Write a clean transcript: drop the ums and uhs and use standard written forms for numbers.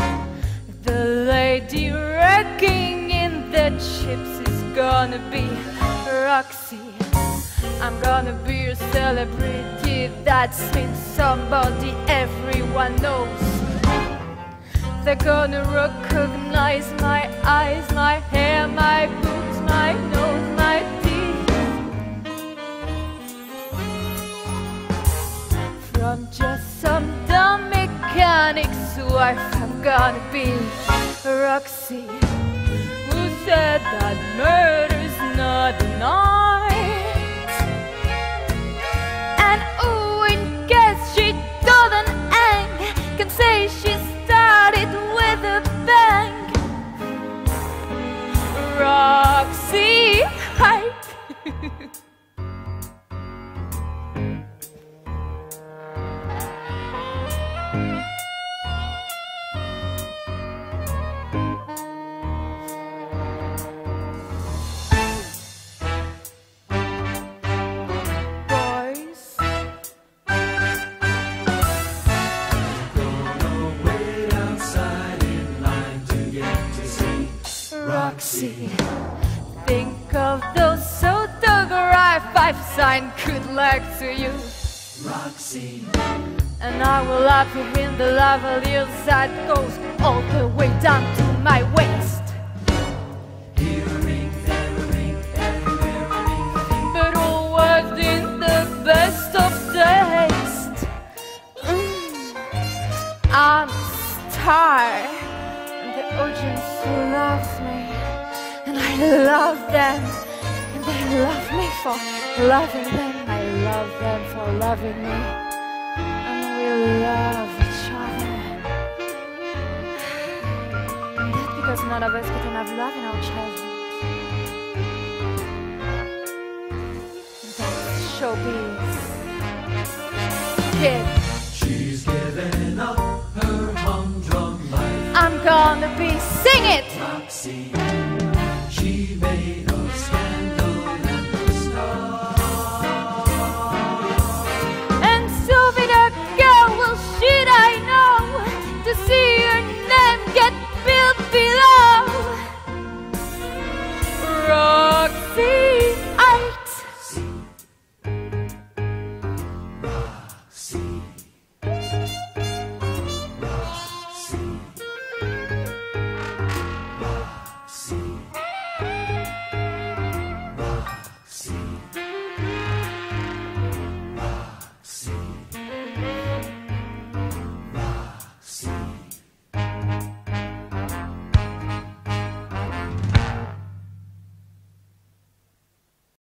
The lady wrecking in the chips is gonna be Roxy. I'm gonna be a celebrity that's in somebody everyone knows. They're gonna recognize my eyes, my hair, my boobs, my nose, my teeth. From just some dumb mechanic's wife, I'm gonna be Roxy, who said that murder's not an art. And oh, in case she doesn't hang, can say she started with a bang. Roxy hype. Roxy, think of those photograph I've signed good luck to you, Roxy. And I will love you in the lavalier that goes all the way down to my waist. Here a ring, there a ring, everywhere a ring, but always in the best of taste. I'm a star, and the audience loves me. And I love them, and they love me for loving them. I love them for loving me, and we love each other. And that's because none of us can have love in our childhood. And that's showbiz. Kid. She's given up her humdrum life. I'm gonna be sing it, Roxy.